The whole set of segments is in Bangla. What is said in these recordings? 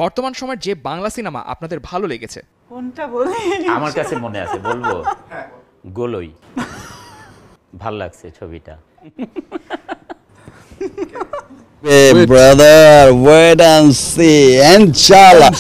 বর্তমান সময়ের যে বাংলা সিনেমা আপনাদের ভালো লেগেছে? কোনটা বলি? আমার কাছে মনে আছে, বলবো? গোলই ভাল লাগছে ছবিটা। ব্রাদার ওয়েট এন্ড সি ইনশাআল্লাহ।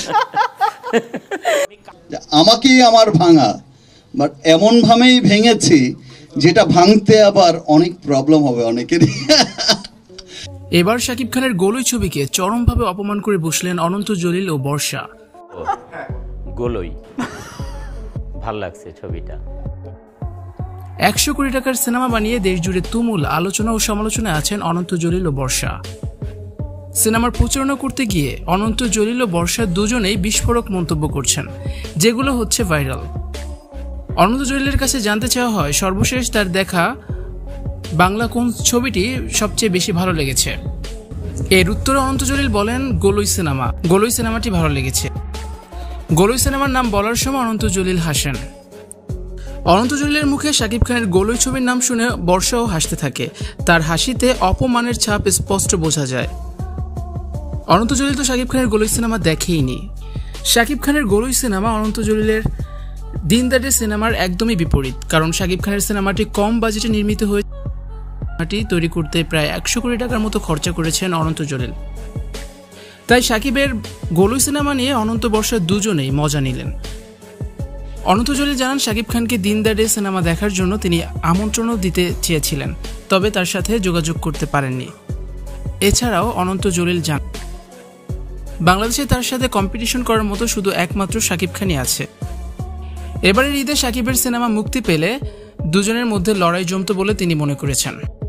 আমাকেই আমার ভাঙা, বাট এমন ভাবেই ভেঙেছি যেটা ভাঙতে আবার অনেক প্রবলেম হবে অনেকেরই। এবার শাকিব খানের গোলই ছবিকে চরমভাবে অপমান করে বসলেন অনন্ত জলিল ও বর্ষা। গোলই ভাল লাগছে ছবিটা। 100 কোটি টাকার সিনেমা বানিয়ে দেশ জুড়ে তুমুল আলোচনা ও সমালোচনায় আছেন অনন্ত জলিল ও বর্ষা। সিনেমার প্রচারণা করতে গিয়ে অনন্ত জলিল ও বর্ষা দুজনেই বিস্ফোরক মন্তব্য করছেন, যেগুলো হচ্ছে ভাইরাল। অনন্ত জলিলের কাছে জানতে চাওয়া হয় সর্বশেষ তার দেখা বাংলা কোন ছবিটি সবচেয়ে বেশি ভালো লেগেছে। এর উত্তরে অনন্ত জলিল বলেন গোলই সিনেমা। গোলই সিনেমাটি ভালো লেগেছে। গোলই সিনেমার নাম বলার সময় অনন্ত জলিল হাসেন। অনন্ত জলিলের মুখে শাকিব খানের গোলই ছবির নাম শুনে বর্ষাও হাসতে থাকে। তার হাসিতে অপমানের ছাপ স্পষ্ট বোঝা যায়। অনন্ত জলিল তো শাকিব খানের গোলই সিনেমা দেখেইনি। শাকিব খানের গোলই সিনেমা অনন্ত জলিলের দিনদারে সিনেমার একদমই বিপরীত। কারণ শাকিব খানের সিনেমাটি কম বাজেটে নির্মিত হয়ে তৈরি করতে প্রায় 100 কোটি টাকার মতো খরচা করেছেন অনন্ত জলিল। তাই শাকিবের গোলই সিনেমা নিয়ে অনন্ত বর্ষা দুজনেই মজা নিলেন। অনন্ত জলিল জানান শাকিব খানকে দিনদারে সিনেমা দেখার জন্য তিনি আমন্ত্রণও দিতে চেয়েছিলেন, তবে তার সাথে যোগাযোগ করতে পারেননি। এছাড়াও অনন্ত জলিল জানান বাংলাদেশে তার সাথে কম্পিটিশন করার মতো শুধু একমাত্র শাকিব খানই আছে। এবারের ঈদে শাকিবের সিনেমা মুক্তি পেলে দুজনের মধ্যে লড়াই জমতো বলে তিনি মনে করেছেন।